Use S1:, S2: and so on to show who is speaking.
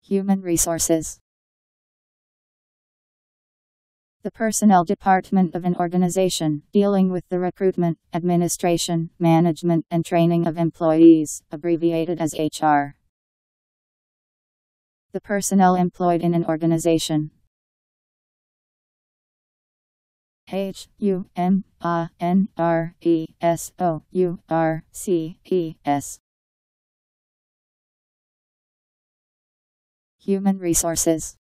S1: Human resources. The personnel department of an organization, dealing with the recruitment, administration, management, and training of employees, abbreviated as HR. The personnel employed in an organization. HUMANRESOURCES. Human resources.